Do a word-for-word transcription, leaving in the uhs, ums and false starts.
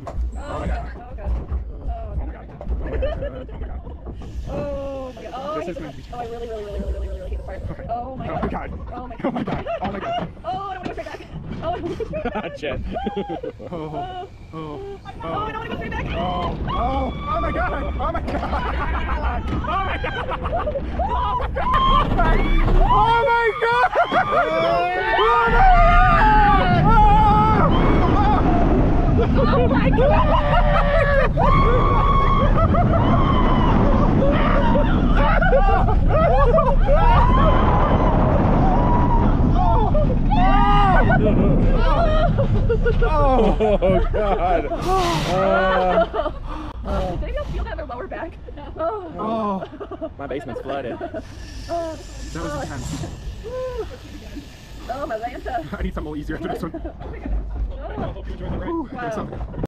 Oh my god. Oh my god. Oh my god. Oh my god. Oh, This is going to be. Oh, I really, really, really, really, really, really hate this part. Oh my god. Oh my god. Oh my god. Oh my god. Oh my god. Oh, I don't want to go straight back. Oh, I don't want to go straight back. Jen. Oh. Oh. Oh. Oh, I don't want to go straight back. Oh. Oh. Oh my god. Oh my god. Oh my god. Oh my god. Oh my god. Oh my god. Oh my god. Oh god! Oh. Oh. Did anyone feel that in their lower back? Oh. Oh. My basement's flooded. Oh. That was intense. Oh, my Lanta. I need something a little easier after this one. Oh my god. Oh. Ooh, Wow.